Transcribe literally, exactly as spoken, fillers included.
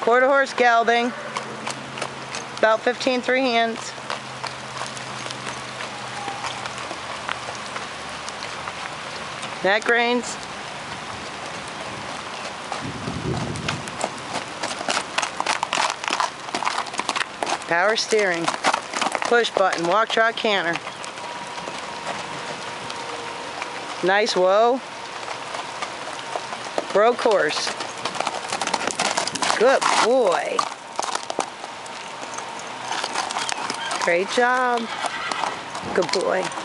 Quarter horse gelding. About fifteen three hands. Neck reins. Power steering. Push button. Walk, trot, canter. Nice whoa. Broke horse. Good boy. Great job. Good boy.